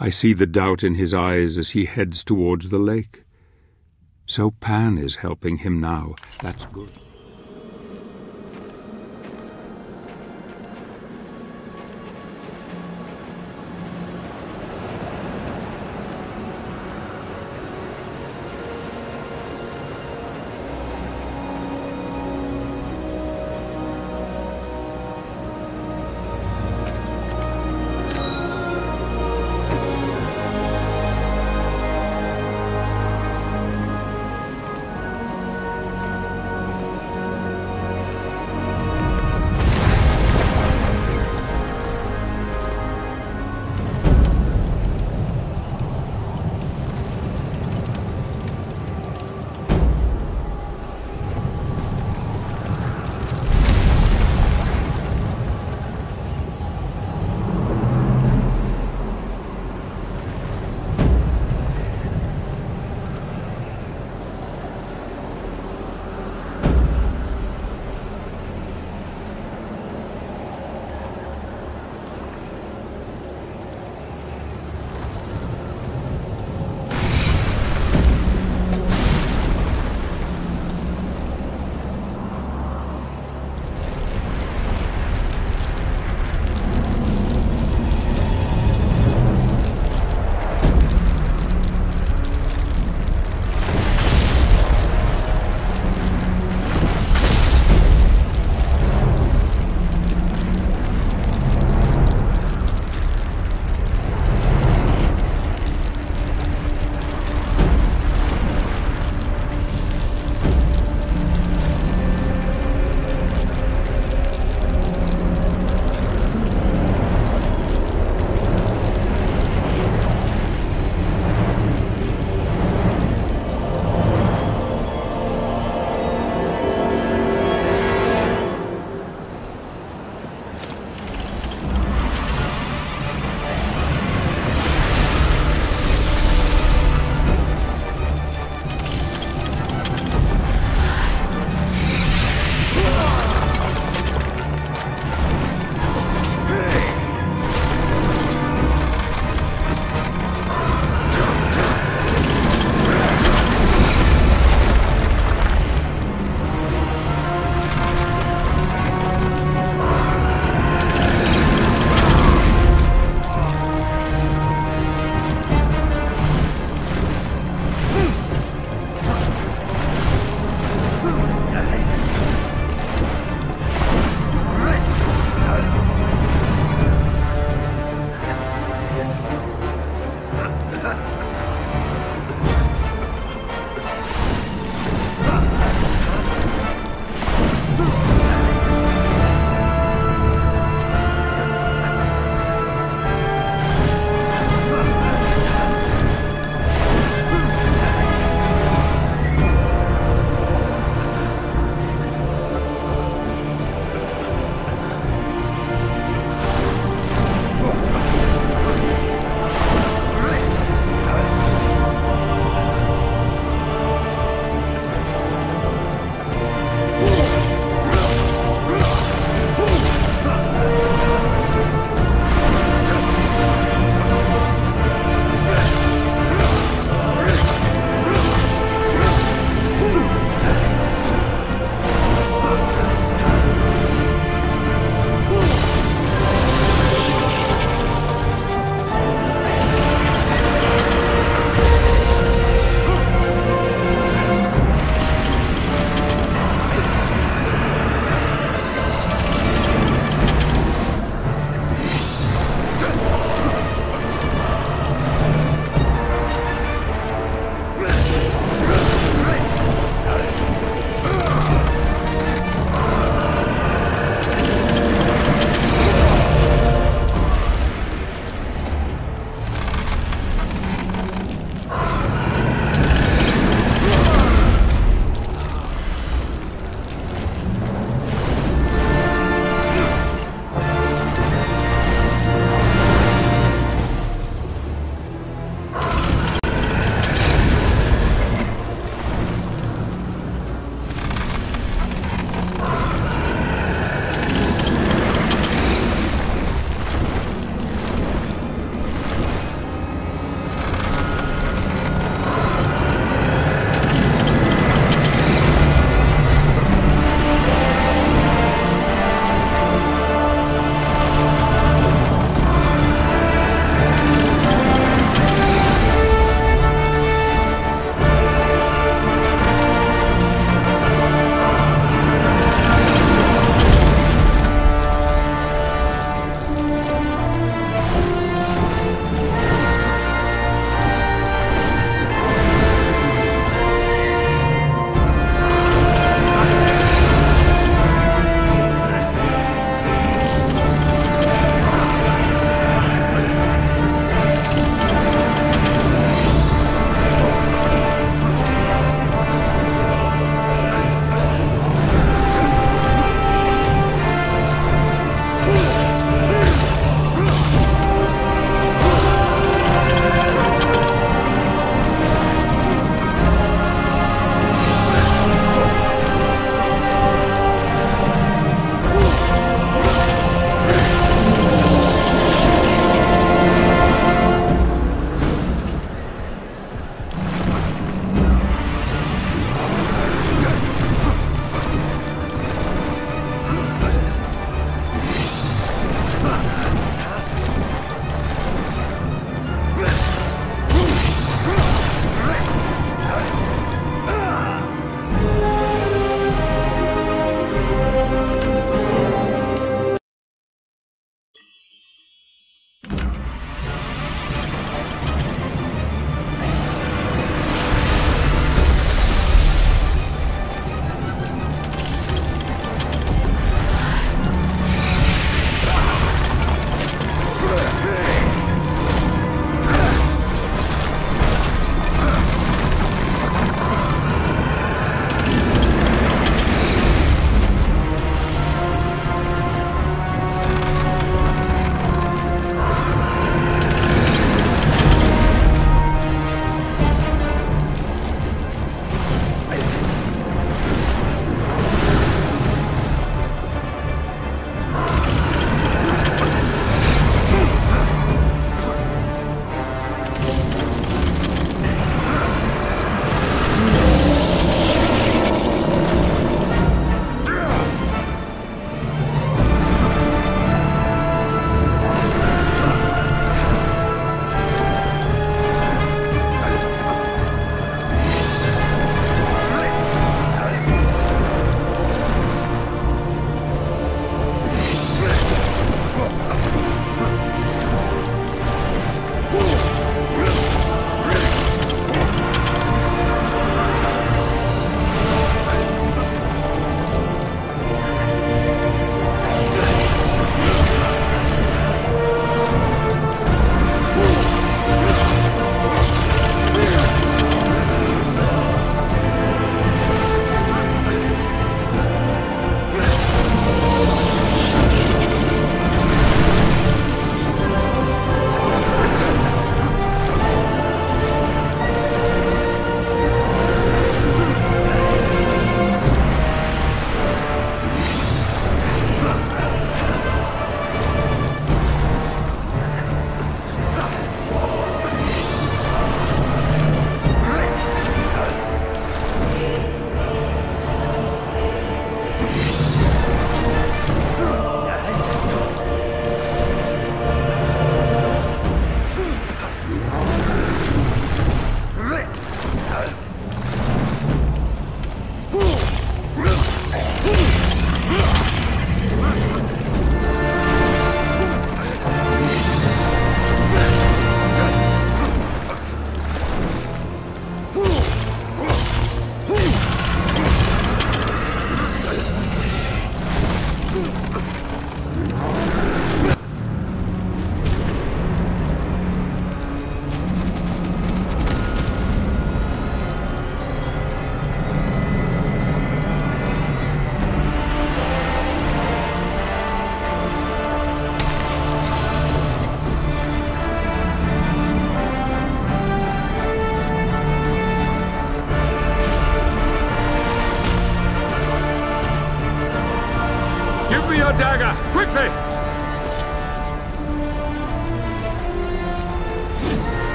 I see the doubt in his eyes as he heads towards the lake. So Pan is helping him now. That's good.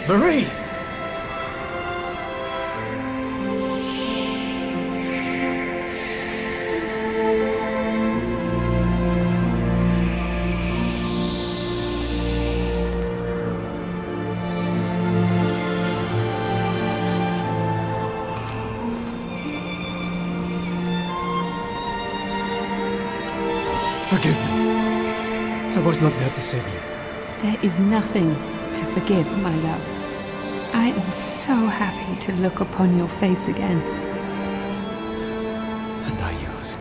Marie! Forgive me. I was not there to save you. There is nothing to forgive, my love. I am so happy to look upon your face again. And I yours.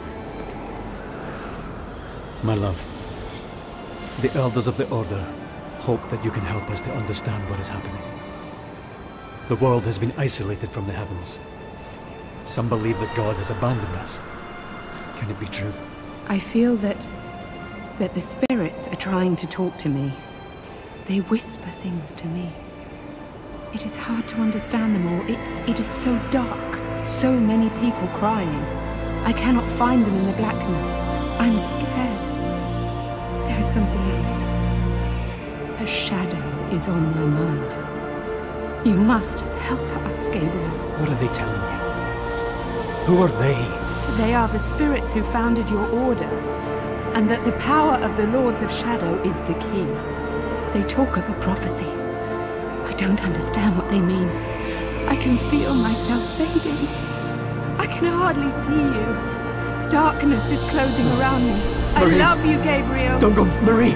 My love, the elders of the Order hope that you can help us to understand what is happening. The world has been isolated from the heavens. Some believe that God has abandoned us. Can it be true? I feel that the spirits are trying to talk to me. They whisper things to me. It is hard to understand them all. It is so dark. So many people crying. I cannot find them in the blackness. I'm scared. There is something else. A shadow is on my mind. You must help us, Gabriel. What are they telling you? Who are they? They are the spirits who founded your order, and that the power of the Lords of Shadow is the key. They talk of a prophecy. I don't understand what they mean. I can feel myself fading. I can hardly see you. Darkness is closing around me. Marie. I love you, Gabriel. Don't go, Marie!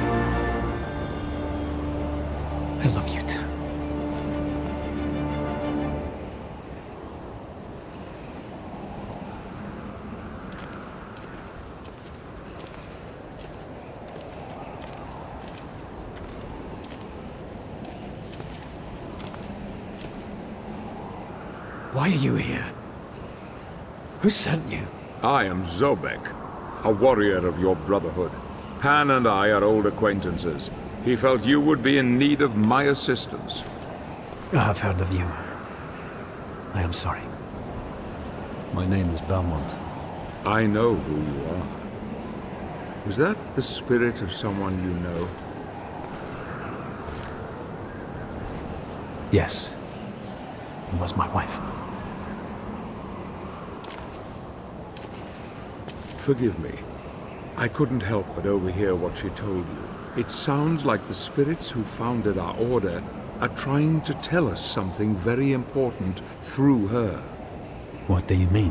I love you too. Why are you here? Who sent you? I am Zobek, a warrior of your brotherhood. Pan and I are old acquaintances. He felt you would be in need of my assistance. I have heard of you. I am sorry. My name is Belmont. I know who you are. Was that the spirit of someone you know? Yes. It was my wife. Forgive me. I couldn't help but overhear what she told you. It sounds like the spirits who founded our order are trying to tell us something very important through her. What do you mean?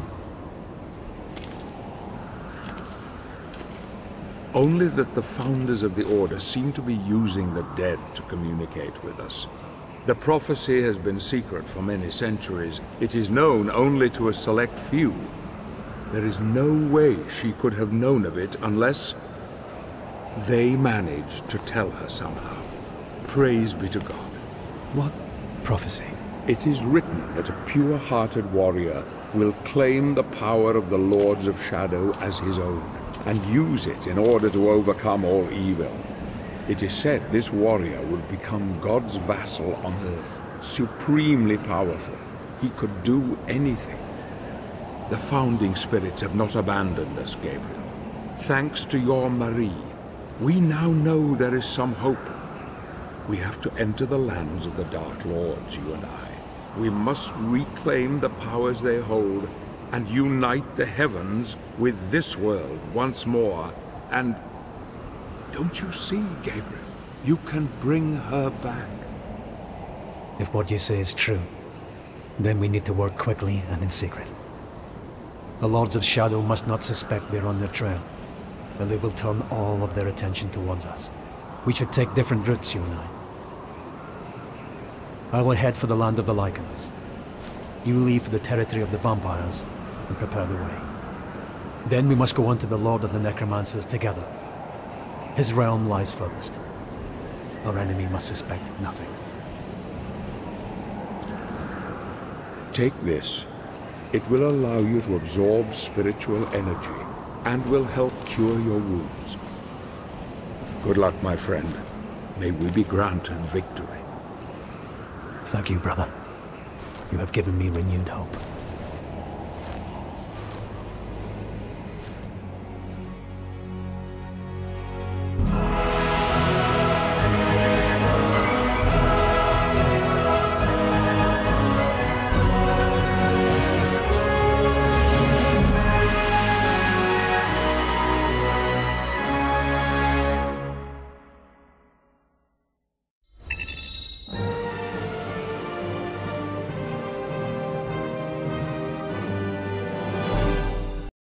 Only that the founders of the order seem to be using the dead to communicate with us. The prophecy has been secret for many centuries. It is known only to a select few. There is no way she could have known of it unless they managed to tell her somehow. Praise be to God. What prophecy? It is written that a pure-hearted warrior will claim the power of the Lords of Shadow as his own, and use it in order to overcome all evil. It is said this warrior would become God's vassal on earth, supremely powerful. He could do anything. The founding spirits have not abandoned us, Gabriel. Thanks to your Marie, we now know there is some hope. We have to enter the lands of the Dark Lords, you and I. We must reclaim the powers they hold and unite the heavens with this world once more. And don't you see, Gabriel? You can bring her back. If what you say is true, then we need to work quickly and in secret. The Lords of Shadow must not suspect we're on their trail, or they will turn all of their attention towards us. We should take different routes, you and I will head for the land of the Lycans. You leave for the territory of the vampires and prepare the way. Then we must go on to the Lord of the Necromancers together. His realm lies furthest. Our enemy must suspect nothing. Take this. It will allow you to absorb spiritual energy and will help cure your wounds. Good luck, my friend. May we be granted victory. Thank you, brother. You have given me renewed hope.